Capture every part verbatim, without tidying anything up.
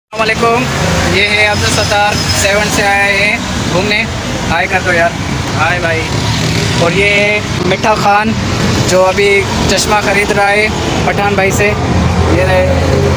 अस्सलामुअलैकुम, ये है अब्दुल सत्तार सेवन से आए हैं घूमने। हाय कर दो यार, हाय भाई। और ये है मिठा खान जो अभी चश्मा ख़रीद रहा है पठान भाई से। ये रहे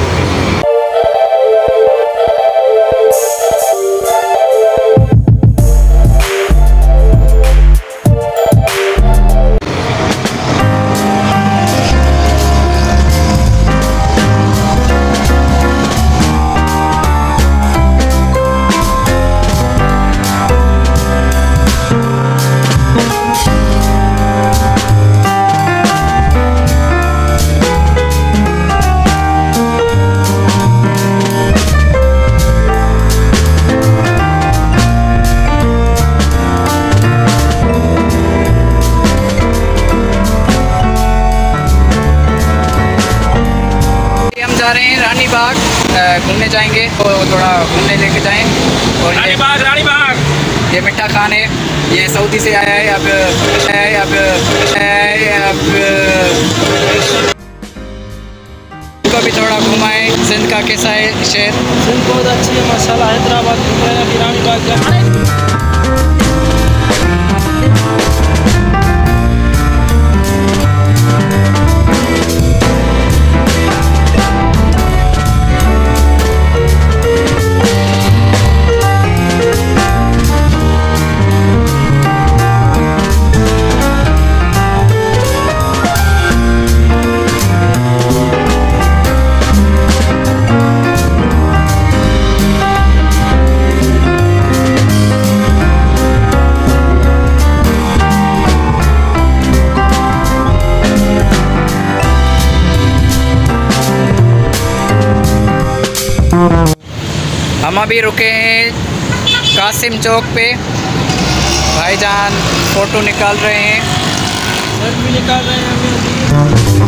जा रहे हैं रानी बाग घूमने जाएंगे, तो थोड़ा घूमने लेके जाएं। और रानी बाग रानी बाग ये मिठा खान है, ये सऊदी से आया है। अब है अब अब को भी थोड़ा घुमाएं। सिंध का कैसा है शहर? सिंध बहुत अच्छी है माशाल्लाह। हैदराबाद घूम रहे हैं, अभी रानी बाग जा रहे हैं। हम अभी रुके हैं कासिम चौक पे। भाईजान फ़ोटो निकाल रहे हैं, सेल्फी निकाल रहे हैं अभी।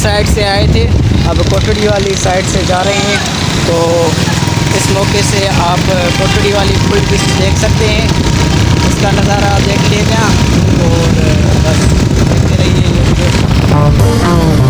साइड से आए थे, अब कोटड़ी वाली साइड से जा रहे हैं। तो इस मौके से आप कोटड़ी वाली फुल डिश देख सकते हैं, इसका नज़ारा आप देख लीजिएगा और बस देखते रहिए ये वीडियो।